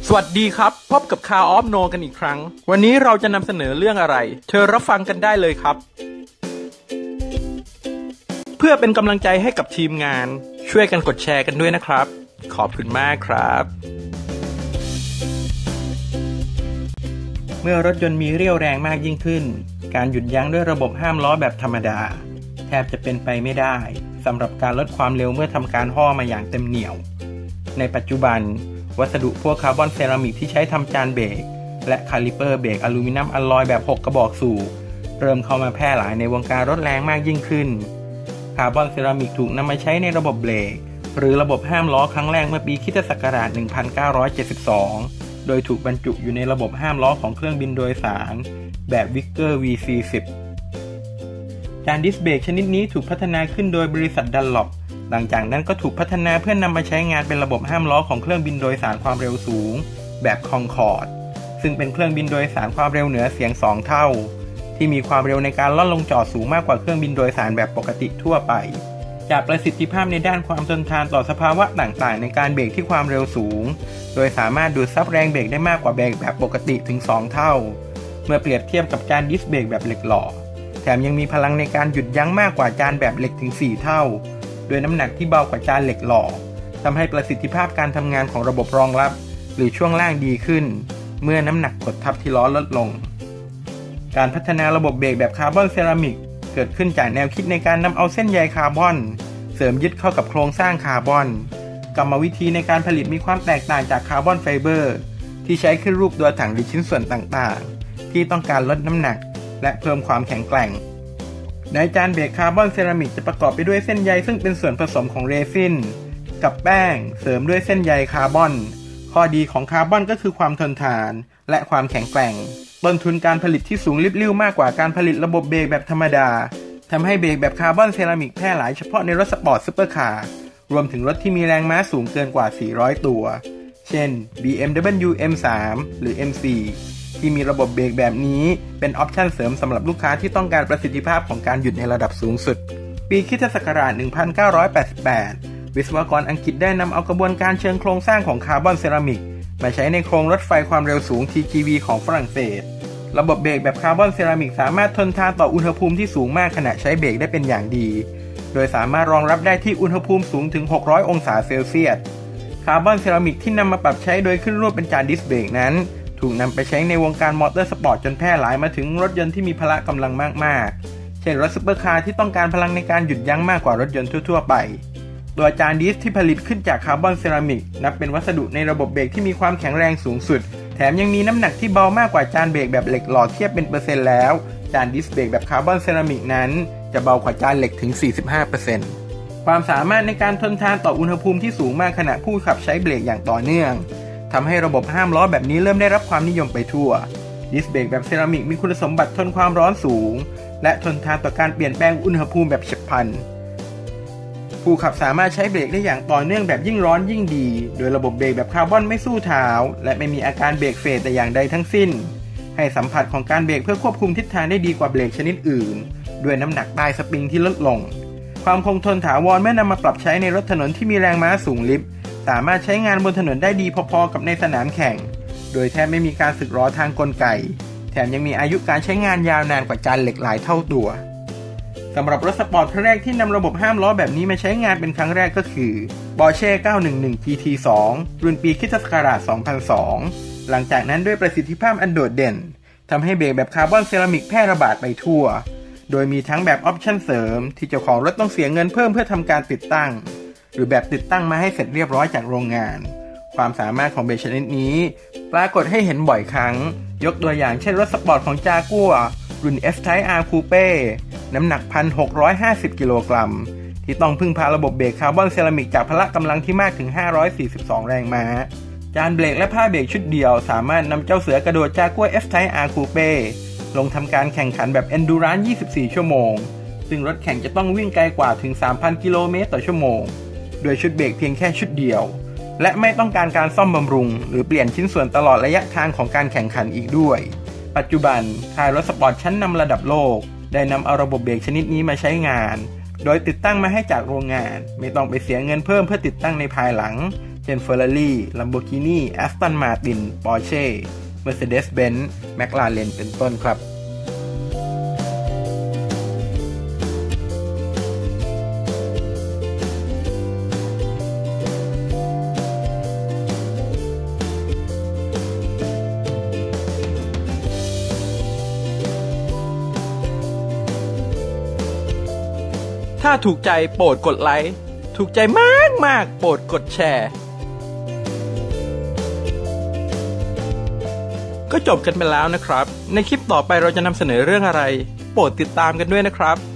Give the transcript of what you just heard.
สวัสดีครับพบกับ Car of No กันอีกครั้งวันนี้เราจะนำเสนอเรื่องอะไรเชิญรับฟังกันได้เลยครับเพื่อเป็นกำลังใจให้กับทีมงานช่วยกันกดแชร์กันด้วยนะครับขอบคุณมากครับเมื่อรถยนต์มีเรี่ยวแรงมากยิ่งขึ้นการหยุดยั้งด้วยระบบห้ามล้อแบบธรรมดาแทบจะเป็นไปไม่ได้สำหรับการลดความเร็วเมื่อทำการห่อมาอย่างเต็มเหนี่ยวในปัจจุบันวัสดุพวกคาร์บอนเซรามิกที่ใช้ทำจานเบรกและคาลิเปอร์เบรกอลูมิเนียมอลลอยแบบ6กระบอกสูบเริ่มเข้ามาแพร่หลายในวงการรถแรงมากยิ่งขึ้นคาร์บอนเซรามิกถูกนำมาใช้ในระบบเบรกหรือระบบห้ามล้อครั้งแรกเมื่อปีค.ศ. 1972โดยถูกบรรจุอยู่ในระบบห้ามล้อของเครื่องบินโดยสารแบบวิกเกอร์ VC10 จานดิสเบรกชนิดนี้ถูกพัฒนาขึ้นโดยบริษัทดัลล็อปหลังจากนั้นก็ถูกพัฒนาเพื่อนำมาใช้งานเป็นระบบห้ามล้อของเครื่องบินโดยสารความเร็วสูงแบบคองคอร์ดซึ่งเป็นเครื่องบินโดยสารความเร็วเหนือเสียง2เท่าที่มีความเร็วในการล่อนลงจอดสูงมากกว่าเครื่องบินโดยสารแบบปกติทั่วไปจากประสิทธิภาพในด้านความทนทานต่อสภาวะต่างๆในการเบรกที่ความเร็วสูงโดยสามารถดูดซับแรงเบรกได้มากกว่าเบรกแบบปกติถึง2เท่าเมื่อเปรียบเทียบกับจานดิสเบรกแบบเหล็กหล่อแถมยังมีพลังในการหยุดยั้งมากกว่าจานแบบเหล็กถึง4เท่าโดยน้ำหนักที่เบากว่าจานเหล็กหล่อทำให้ประสิทธิภาพการทำงานของระบบรองรับหรือช่วงล่างดีขึ้นเมื่อน้ำหนักกดทับที่ล้อลดลงการพัฒนาระบบเบรกแบบคาร์บอนเซรามิกเกิดขึ้นจากแนวคิดในการนำเอาเส้นใยคาร์บอนเสริมยึดเข้ากับโครงสร้างคาร์บอนกรรมวิธีในการผลิตมีความแตกต่างจากคาร์บอนไฟเบอร์ที่ใช้ขึ้นรูปตัวถังหรือชิ้นส่วนต่างๆที่ต้องการลดน้ำหนักและเพิ่มความแข็งแกร่งในจานเบรกคาร์บอนเซรามิกจะประกอบไปด้วยเส้นใยซึ่งเป็นส่วนผสมของเรซินกับแป้งเสริมด้วยเส้นใยคาร์บอนข้อดีของคาร์บอนก็คือความทนทานและความแข็งแกร่งต้นทุนการผลิตที่สูงลิบลิ่วมากกว่าการผลิตระบบเบรกแบบธรรมดาทำให้เบรกแบบคาร์บอนเซรามิกแพร่หลายเฉพาะในรถสปอร์ตซุปเปอร์คาร์รวมถึงรถที่มีแรงม้าสูงเกินกว่า400ตัวเช่น BMW M3 หรือ M4ที่มีระบบเบรกแบบนี้เป็นออปชั่นเสริมสำหรับลูกค้าที่ต้องการประสิทธิภาพของการหยุดในระดับสูงสุดปีค.ศ. 1988วิศวกรอังกฤษได้นำเอากระบวนการเชิงโครงสร้างของคาร์บอนเซรามิกมาใช้ในโครงรถไฟความเร็วสูง TGV ของฝรั่งเศสระบบเบรกแบบคาร์บอนเซรามิกสามารถทนทานต่ออุณหภูมิที่สูงมากขณะใช้เบรกได้เป็นอย่างดีโดยสามารถรองรับได้ที่อุณหภูมิสูงถึง600องศาเซลเซียสคาร์บอนเซรามิกที่นำมาปรับใช้โดยขึ้นรูปเป็นจานดิสเบรกนั้นถูกนำไปใช้ในวงการมอเตอร์สปอร์ตจนแพร่หลายมาถึงรถยนต์ที่มีพละกำลังมากๆเช่นรถซุปเปอร์คาร์ที่ต้องการพลังในการหยุดยั้งมากกว่ารถยนต์ทั่วๆไปตัวจานดิสที่ผลิตขึ้นจากคาร์บอนเซรามิกนับเป็นวัสดุในระบบเบรกที่มีความแข็งแรงสูงสุดแถมยังมีน้ำหนักที่เบามากกว่าจานเบรกแบบเหล็กหล่อเทียบเป็นเปอร์เซ็นต์แล้วจานดิสเบรกแบบคาร์บอนเซรามิกนั้นจะเบากว่าจานเหล็กถึง 45% ความสามารถในการทนทานต่ออุณหภูมิที่สูงมากขณะผู้ขับใช้เบรกอย่างต่อเนื่องทำให้ระบบห้ามล้อแบบนี้เริ่มได้รับความนิยมไปทั่วดิสเบรกแบบเซรามิกมีคุณสมบัติทนความร้อนสูงและทนทานต่อการเปลี่ยนแปลงอุณหภูมิแบบฉับพลันผู้ขับสามารถใช้เบรกได้อย่างต่อเนื่องแบบยิ่งร้อนยิ่งดีโดยระบบเบรกแบบคาร์บอนไม่สู้เท้าและไม่มีอาการเบรกเฟดแต่อย่างใดทั้งสิ้นให้สัมผัสของการเบรกเพื่อควบคุมทิศทางได้ดีกว่าเบรกชนิดอื่นด้วยน้ำหนักใต้สปริงที่ลดลงความคงทนถาวรเมื่อนำมาปรับใช้ในรถถนนที่มีแรงม้าสูงลิฟสามารถใช้งานบนถนนได้ดีพอๆกับในสนามแข่งโดยแทบไม่มีการสึกหรอทางกลไกแถมยังมีอายุการใช้งานยาวนานกว่าจานเหล็กหลายเท่าตัวสำหรับรถสปอร์ตครั้งแรกที่นำระบบห้ามล้อแบบนี้มาใช้งานเป็นครั้งแรกก็คือ Porsche 911 GT2 รุ่นปีค.ศ. 2002หลังจากนั้นด้วยประสิทธิภาพอันโดดเด่นทำให้เบรกแบบคาร์บอนเซรามิกแพร่ระบาดไปทั่วโดยมีทั้งแบบออปชั่นเสริมที่เจ้าของรถต้องเสียเงินเพิ่มเพื่อทำการติดตั้งหรือแบบติดตั้งมาให้เสร็จเรียบร้อยจากโรงงานความสามารถของเบรกชนิดนี้ปรากฏให้เห็นบ่อยครั้งยกตัวอย่างเช่นรถสปอร์ตของจากัวร์รุ่น F-Type R Coupe น้ำหนัก 1,650 กิโลกรัมที่ต้องพึ่งพาระบบเบรกคาร์บอนเซรามิกจากพละกำลังที่มากถึง542แรงม้าจานเบรกและผ้าเบรกชุดเดียวสามารถนำเจ้าเสือกระโดดจากัวร์ F-Type R Coupe ลงทำการแข่งขันแบบ Endurance 24 ชั่วโมงซึ่งรถแข่งจะต้องวิ่งไกลกว่าถึง 3,000 กิโลเมตรต่อชั่วโมงโดยชุดเบรกเพียงแค่ชุดเดียวและไม่ต้องการการซ่อมบำรุงหรือเปลี่ยนชิ้นส่วนตลอดระยะทางของการแข่งขันอีกด้วยปัจจุบันค่ายรถสปอร์ตชั้นนำระดับโลกได้นำเอาระบบเบรกชนิดนี้มาใช้งานโดยติดตั้งมาให้จากโรงงานไม่ต้องไปเสียเงินเพิ่มเพื่อติดตั้งในภายหลังเช่น Ferrari Lamborghini Aston Martin Porsche Mercedes-Benz McLaren เป็นต้นครับถ้าถูกใจโปรดกดไลค์ถูกใจมากโปรดกดแชร์ก็จบกันไปแล้วนะครับในคลิปต่อไปเราจะนำเสนอเรื่องอะไรโปรดติดตามกันด้วยนะครับ